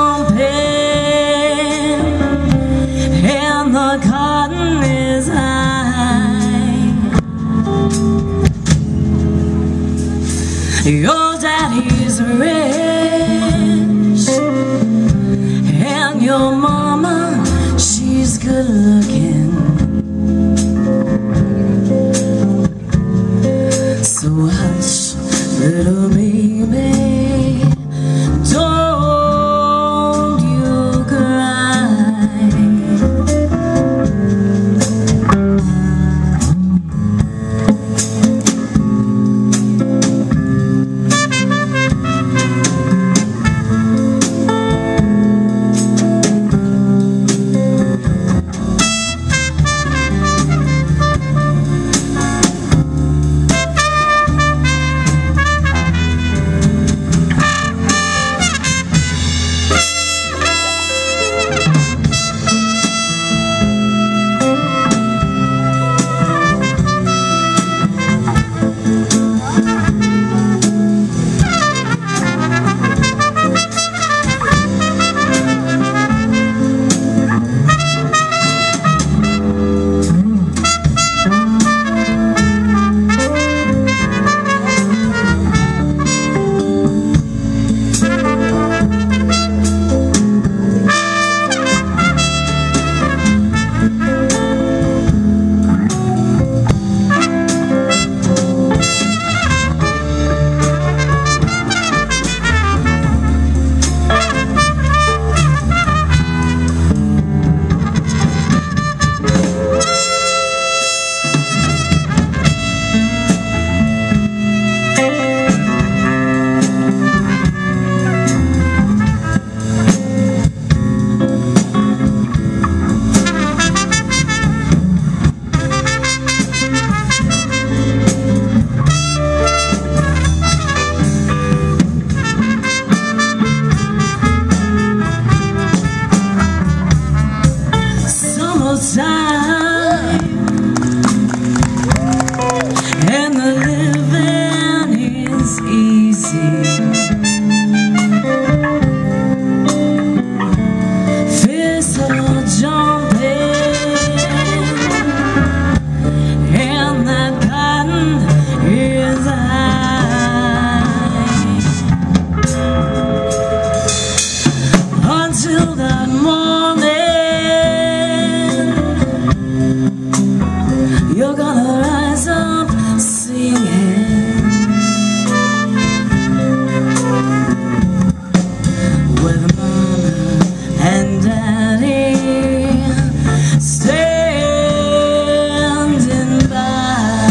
jumping and the cotton is high. Your daddy's rich and your mama, she's good looking. So hush, little baby, don't you cry. Time and the living is easy. Fish are jumping and that cotton is high until that morning. You're gonna rise up singing with mama and daddy standing by.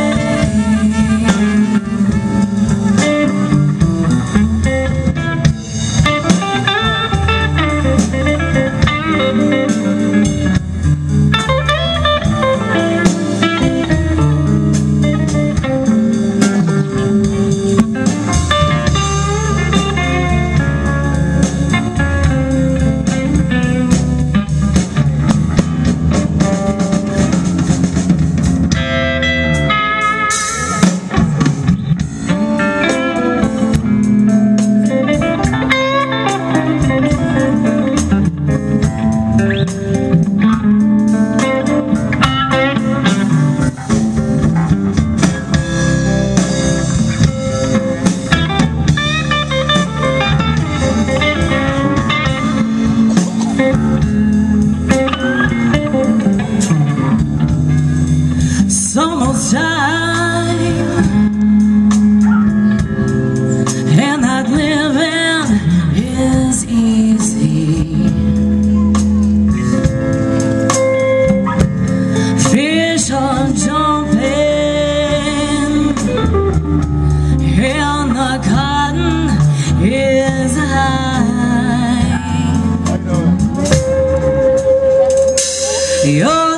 Summertime and that living is easy. Fish are jumping and the cotton is high.